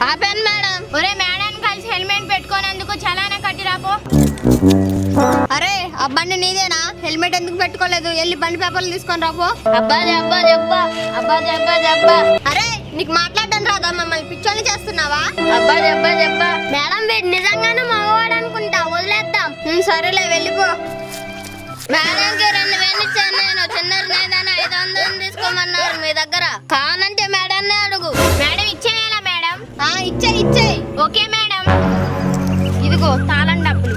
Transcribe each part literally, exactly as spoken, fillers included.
ఆపండి మేడం. ఒరే మేడం కలిసి హెల్మెట్ పెట్టుకోనందుకు చలానా కట్టి రాపో. అరే ఆ బండి నీదేనా? హెల్మెట్ ఎందుకు పెట్టుకోలేదు? వెళ్ళి బండి పేపర్లు తీసుకొని రాపో. అబ్బా జబ్బా జబ్బా అబ్బా జబ్బా జబ్బా. అరే నీకు మాట్లాడడం రాదా? మమ్మల్ని పిచ్చోని చేస్తున్నావా? అబ్బా జబ్బా జబ్బా. మేడం వీడు నిజంగానే మగవాడు అనుకుంటా, వదిలేద్దాం. సరేలే వెళ్ళిపో. మేడంకి రెండు వేలు ఇచ్చాను నేను. చిన్నది ఏదైనా ఐదు వందలు తీసుకోమన్నారు మీ దగ్గర. కానంటే మేడాన్ని అడుగు. మేడం ఇచ్చేయాలా మేడం? ఇచ్చే ఇచ్చే. Okay madam. ఇదిగో తాళం డబ్బులు.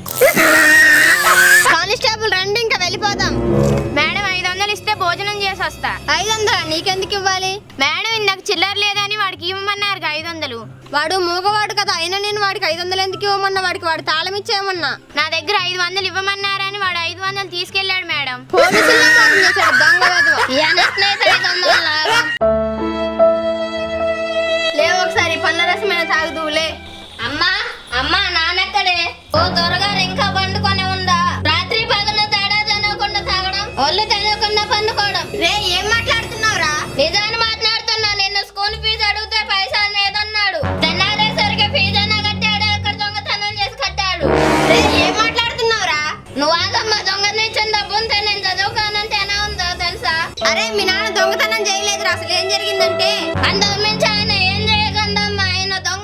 కానిస్టేబుల్ రండి, ఇంకా వెళ్ళిపోదాం. మేడం ఐదు వందలు ఇస్తే భోజనం చేసి వస్తా. ఐదు వందల నీకెందుకు ఇవ్వాలి? మేడం ఇందాక చిల్లర లేదని వాడికి ఇవ్వమన్నారు ఐదు వందలు. వాడు మూగవాడు కదా, అయినా నేను వాడికి ఐదు వందలు ఎందుకు ఇవ్వమన్నా? వాడికి వాడు తాళం ఇచ్చేయమన్నా. నా దగ్గర ఐదు వందలు ఇవ్వమన్నారని వాడు ఐదు వందలు తీసుకెళ్లాడు మేడం. లే ఒకసారి పళ్ళ రసమైన తాగుదువులే. అమ్మా అమ్మా నాన్నక్కడే. ఓ దొరగారు ఇంకా పండుకొని ఉందా? రాత్రి పగలు తేడా తినకుండా తాగడం, ఒళ్ళు తెలియకుండా పండుకోవడం. రే ఏం మాట్లాడుతున్నావురా? నిజాన్ని మాట్లాడుతున్నా. నిన్ను స్కూల్ ఫీజు అడిగితే పైసా లేదన్నాడు. తెల్లారేసరికి ఫీజు అయినా కట్టాడు. ఎక్కడ దొంగతనం చేసి కట్టాడు. రే ఏం మాట్లాడుతున్నావురా? నువ్వు ఆగమ్మా. దొంగని ఇచ్చిన డబ్బు ఉంటే నేను చదువుకోనంటే ఎలా ఉందో తెలుసా? అరే మీ నాన్న దొంగతనం చేయలేదురా. అసలు ఏం జరిగిందంటే అందరి మించి ఆయన ఏం చేయగలమ్మా, ఆయన దొంగ.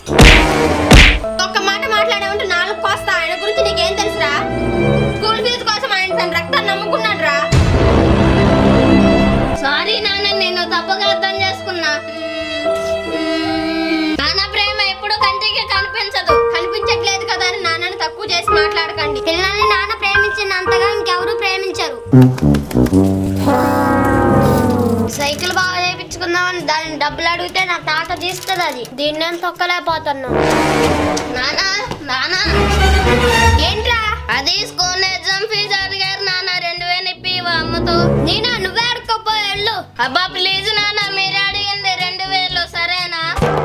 ఒక్క మాట మాట్లాడేమంటే నాలుగు కోస్తా. ఆయన గురించి నీకేం తెలుసురా? స్కూల్ ఫీజు కోసం ఆయన తన రక్తాన్ని నమ్ముకున్నాడు రా. సారీ నాన్న, నేను తప్పుగా అర్థం చేసుకున్నా. నాన్న ప్రేమ ఎప్పుడు కంటికి కనిపించదు. కనిపించట్లేదు కదా అని నాన్నని తక్కువ చేసి మాట్లాడకండి. పిల్లల్ని నాన్న ప్రేమించినంతగా ఇంకెవరు ప్రేమించరు. సైకిల్ బాగా చేయించుకుందామని దాని డబ్బులు అడిగితే నా తాట తీస్తుంది. అది దీన్ని నేను తొక్కలేకపోతున్నా. నానా నానా ఏంట్రా? అది స్కూల్ ఎగ్జామ్ ఫీజు అడిగారు నాన్న. రెండు వేలు ఇప్పి అమ్మతో. నేనా? నువ్వే అడుక్కోపో వెళ్ళు. అబ్బా ప్లీజ్ నాన్న, మీరే అడిగింది రెండు వేలు సరేనా?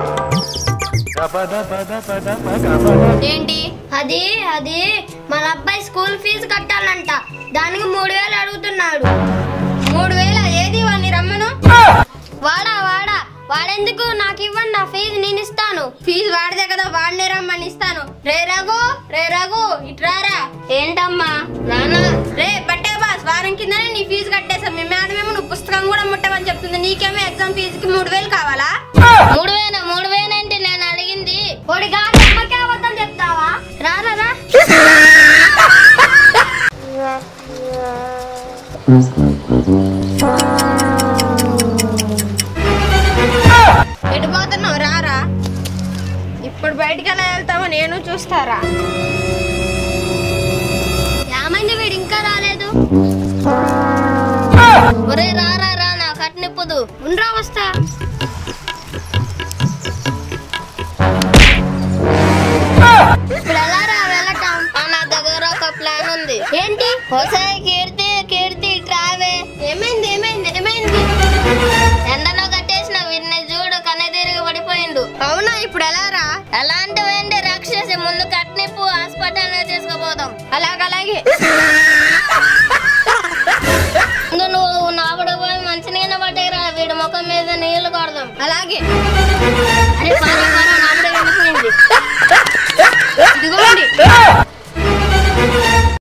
ఏంటి అది? అది మన అబ్బాయి స్కూల్ ఫీజు కట్టాలంట. దానికి మూడు వేలు అడుగుతున్నాడు. మూడు వేల ఏది? వాడిని రమ్మను. వాడా వాడా వాడెందుకు? నాకు ఇవ్వండి, నా ఫీజు నేను ఇస్తాను. ఫీజు వాడితే కదా, వాడినే రమ్మని ఇస్తాను. రే రఘు, రే రఘు ఇట్రారా. ఏంటమ్మా? నాన్న రే బట్టే బాస్, వారం కిందనే నీ ఫీజు కట్టేసాం. మీ మేడం ఏమో నువ్వు పుస్తకం కూడా ముట్టమని చెప్తుంది. నీకేమో ఎగ్జామ్ ఫీజుకి మూడు వేలు కావాలా? మూడు వేల మూడు వేలు ఏంటి నేను అడిగింది? ఒడిగా అమ్మకే అబద్ధం చెప్తావా? రారా రా. ఎడిపోతున్నావు? రారా. ఇప్పుడు బయటికి ఎలా వెళ్తావో నేను చూస్తారా. ఏమైంది? వీడు ఇంకా రాలేదు. ఒరే రారా రా, నా కట్నిప్పుదు. ఉండ్రా వస్తా. ఇప్పుడు ఎలా రా వెళ్ళటం? నా దగ్గర ఒక ప్లాన్ ఉంది. ఏంటి? హోసాయికి